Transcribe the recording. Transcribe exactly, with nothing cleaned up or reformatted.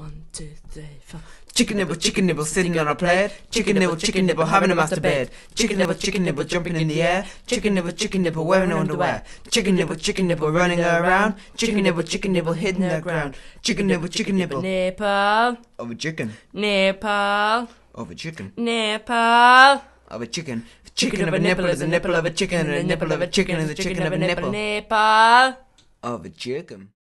One, two, three, four. Chicken nibble, chicken nibble, sitting on a plate. Chicken nibble, chicken nibble, having a master bed. Chicken nibble, chicken nibble, jumping in the air. Chicken nibble, chicken nibble, wearing underwear. Chicken nibble, chicken nibble, running around. Chicken nibble, chicken nibble, hidden in the ground. Chicken nibble, chicken nibble. Nipple. Of a chicken. Nipple. Of a chicken. Nipple. Of a chicken. Chicken of a nipple is a nipple of a chicken, and a nipple of a chicken is a chicken of a nipple. Nipple. Of a chicken.